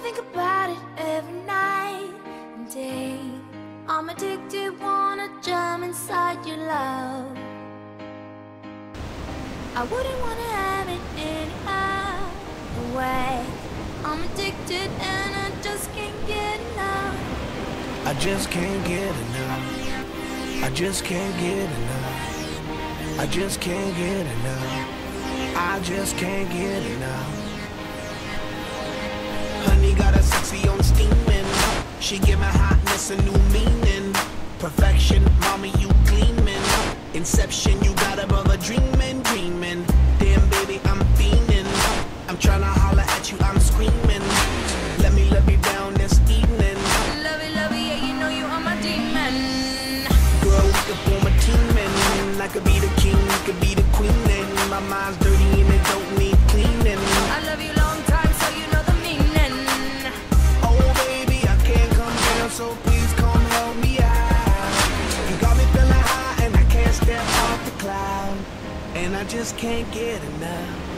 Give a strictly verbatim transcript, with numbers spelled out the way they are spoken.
think about it every night and day. I'm addicted, wanna jump inside your love. I wouldn't wanna have it any other way. I'm addicted and I just can't get enough. I just can't get enough. I just can't get enough. I just can't get enough. I just can't get enough. Honey got a sexy on steaming. She give my hotness a new meaning. Perfection, mommy, you gleaming. Inception, you got a brother dreaming, dreaming. Damn, baby, I'm fiending. I'm tryna holler at you, I'm screaming. Let me love you down this evening. Love it, love it, yeah, you know you are my demon. Girl, we could form a team and I could be the king, you could be the queen. And my mind's dirty and it don't need cleaning. I love you long time, so you know the meaning. Oh baby, I can't come down, so please come help me out. You got me feeling high and I can't step off the cloud. And I just can't get enough.